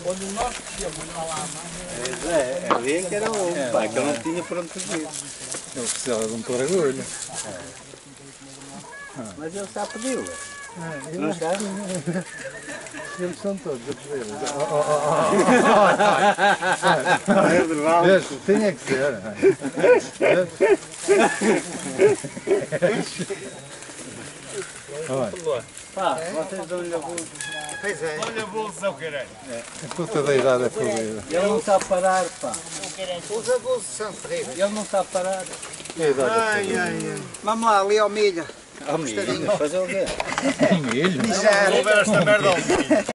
Onde nós tínhamos lá, ali é que era o pá, que eu não tinha por onde fugir. Eu precisava de um paragulho. Mas ele já pediu. Não está? Eles são todos a pedir. É verdade. Este tinha que ser. Olha, Pá, vocês dão-lhe a bolsa. Pois é. Olha a bolsa, o caralho. a puta da idade é fodida. Ele não sabe parar, pá. Os abusos são terríveis. Ele não sabe parar. A idade é fodida. Vamos lá, ali ao milho. Fazer o quê? Milho. Vou ver esta merda ao